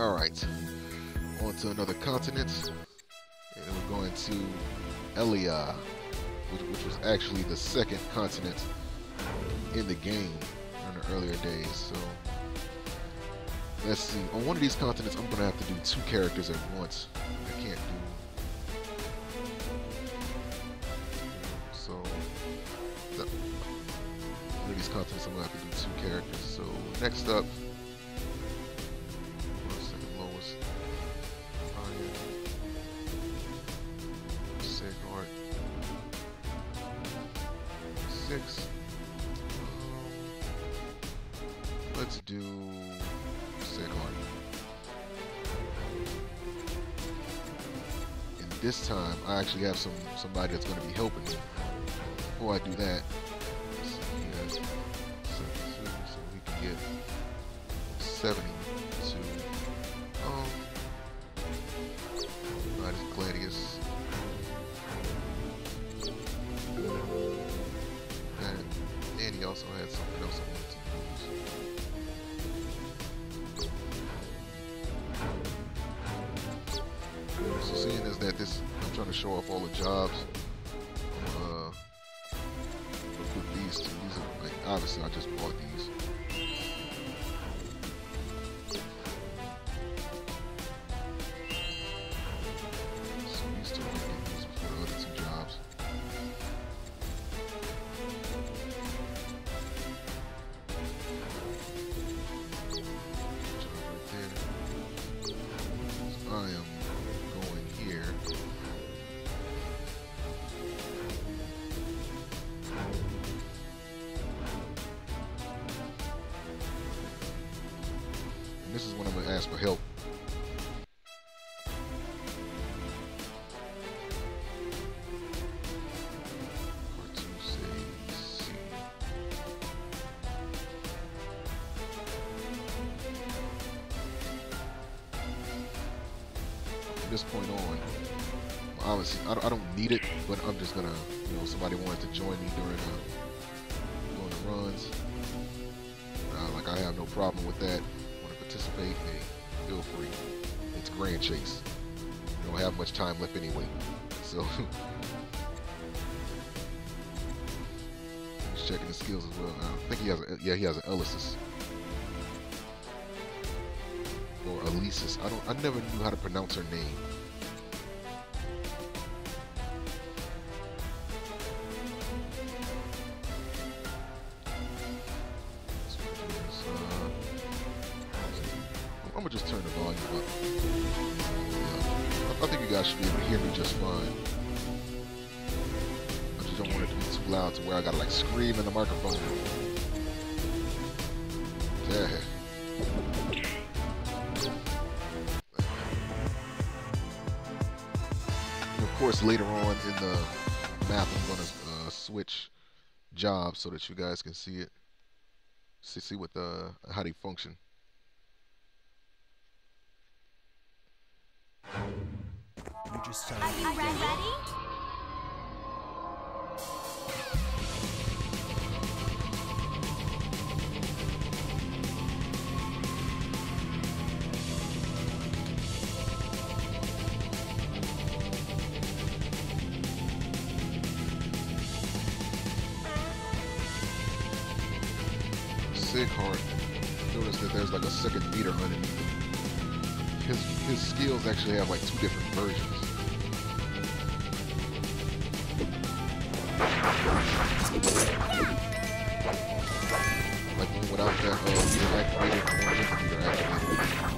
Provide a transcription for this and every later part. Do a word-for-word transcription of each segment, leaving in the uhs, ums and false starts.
Alright, on to another continent, and we're going to Elia, which, which was actually the second continent in the game in the earlier days. So let's see, on one of these continents I'm going to have to do two characters at once. I can't do, so the, one of these continents I'm going to have to do two characters. So next up, six. Let's do Sigard. And this time, I actually have some somebody that's going to be helping me. Before I do that, let's see, he has seventy-two, so we can get seventy-two. Um, not as Gladius. And he also had something else I wanted to use. So seeing as that this, I'm trying to show off all the jobs. Uh, with these two, these are like, obviously I just bought these. So these two, I can get these before the other two jobs. I am going here. And this is when I'm going to ask for help. This point on, obviously I don't, I don't need it, but I'm just gonna, you know, somebody wanted to join me during the, during the runs, uh, like I have no problem with that. Want to participate? Hey, feel free. It's Grand Chase. You don't have much time left anyway, so just checking the skills as well. I think he has, a, yeah, he has an Elysis. Or Elysis. I don't. I never knew how to pronounce her name. Uh, I'm gonna just turn the volume up. Yeah. I, I think you guys should be able to hear me just fine. I just don't want it to be too loud to where I gotta like scream in the microphone. Yeah. Of course, later on in the map, I'm going to uh, switch jobs so that you guys can see it, see, see what the how they function. You just Are you ready? ready? Sigard, notice that there's like a second meter underneath. His his skills actually have like two different versions. Like one without that uh, meter activated and one with the meter activated.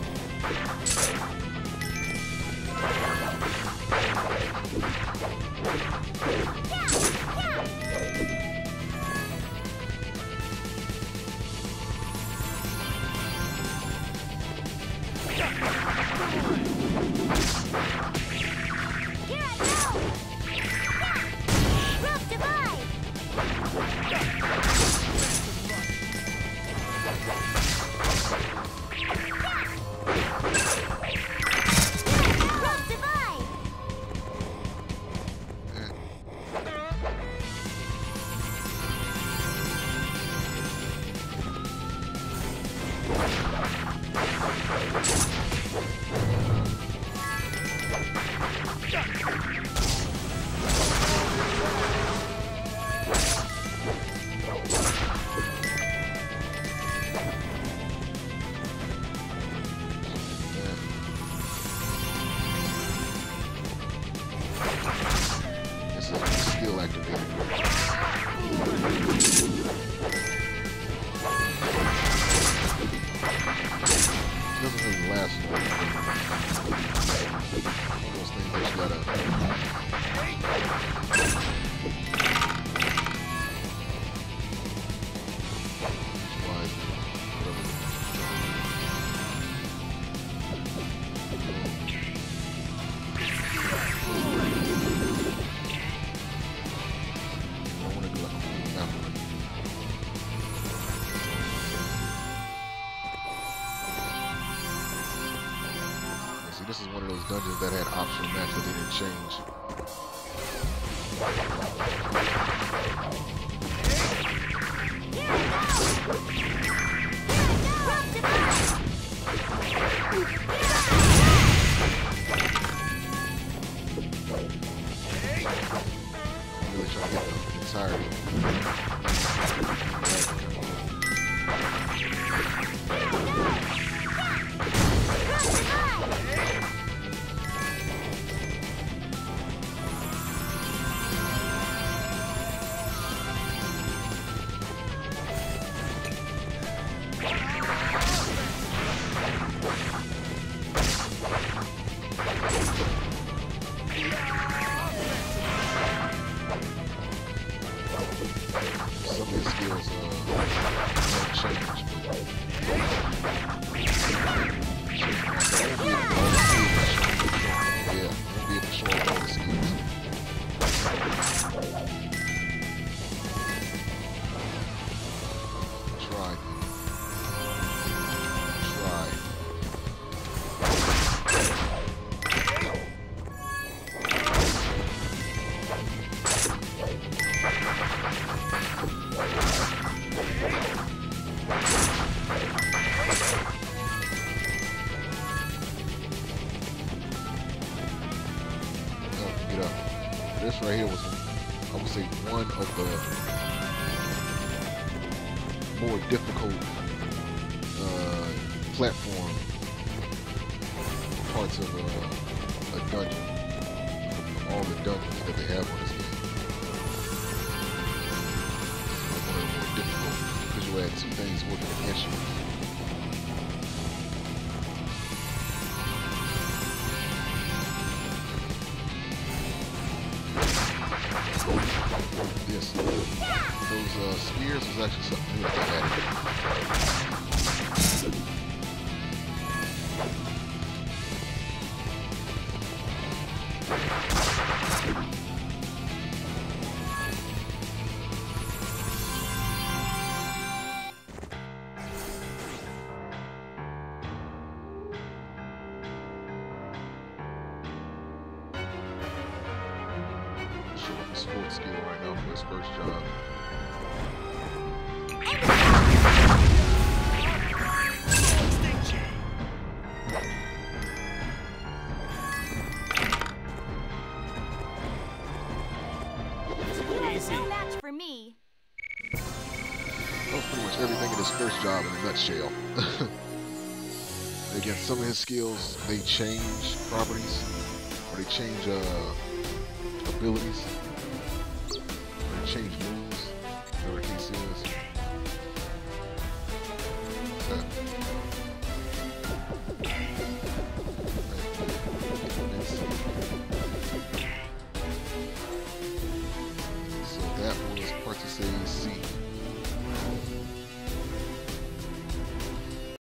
doesn't really last long. One of those things that you gotta wise, whatever. I want to do like a cool map one. See, this is one of those dungeons that had optional maps that they didn't change. I'm really trying to get the entirety. Some of his skills uh, don't change, but yeah, won't be able to show off all the skills. Try. Try. Get up. This right here was, I would say, one of the more difficult uh, platform parts of uh, a dungeon. All the dungeons that they have on this game. It's one of the more difficult because you had two things working against you. Yes, those uh, spears was actually something new that they added. Show off a sports skill right now for his first job. Easy. No match for me. That was pretty much everything in his first job in a nutshell. Again, some of his skills, they change properties, or they change uh, abilities, or they change moves.